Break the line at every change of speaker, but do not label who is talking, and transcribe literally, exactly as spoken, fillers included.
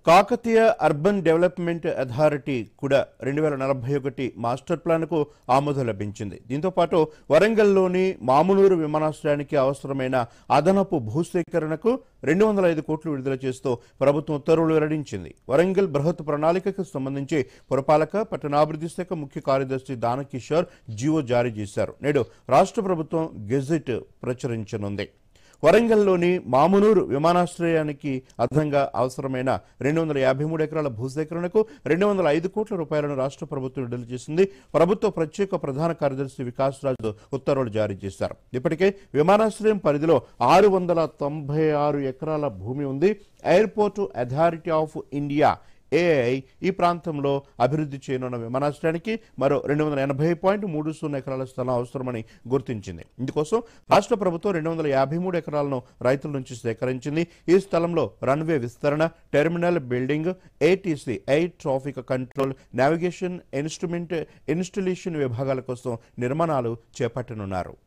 Kakatiya urban development authority కూడా రెండు వేల నలభై ఒకటి మాస్టర్ ప్లాన్కు ఆమోదం లభించింది. దీంతో పాటు వరంగల్లోని మామునూరు విమానాశ్రయానికి అవసరమైన అదనపు భూసేకరణకు రెండు వందల ఐదు కోట్లు విడుదల చేస్తూ ప్రభుత్వం ఉత్తర్వులు వెల్లడించింది. వరంగల్ బృహత్ ప్రణాళికకు సంబంధించి పురపాలక పట్టణాభివృద్ధి శాఖ ముఖ్య కార్యదర్శి దానకిషోర్ జీవో జారీ చేశారు. నేడు రాష్ట్ర ప్రభుత్వం గెజెట్ ప్రచురించనుంది. వరంగల్లోని మామునూరు విమానాశ్రయానికి అదనంగా అవసరమైన రెండు వందల యాభై మూడు ఎకరాల భూసేకరణకు రెండు వందల ఐదు కోట్ల రూపాయలను రాష్ట్ర ప్రభుత్వం విడుదల చేసింది. ప్రభుత్వ ప్రత్యేక ప్రధాన కార్యదర్శి వికాస్ రాజ్ ఉత్తర్వులు జారీ చేశారు. ఇప్పటికే విమానాశ్రయం పరిధిలో ఆరు వందల తొంభై ఆరు ఎకరాల భూమి ఉంది. Airport authority of India AI ఈ ప్రాంతంలో అభివృద్ధి చేయనున్న విమానాశ్రయానికి మరో రెండు వందల ఎనభై పాయింట్ మూడు సున్నా ఎకరాల స్థలం అవసరమని గుర్తించింది. ఇందుకోసం రాష్ట్ర ప్రభుత్వం రెండు వందల యాభై మూడు ఎకరాలను రైతుల నుంచి సేకరించింది. ఈ స్థలంలో రన్వే విస్తరణ, terminal building, ATC air traffic control, navigation, instrument installation విభాగాల కోసం నిర్మాణాలు చేపట్టనున్నారు.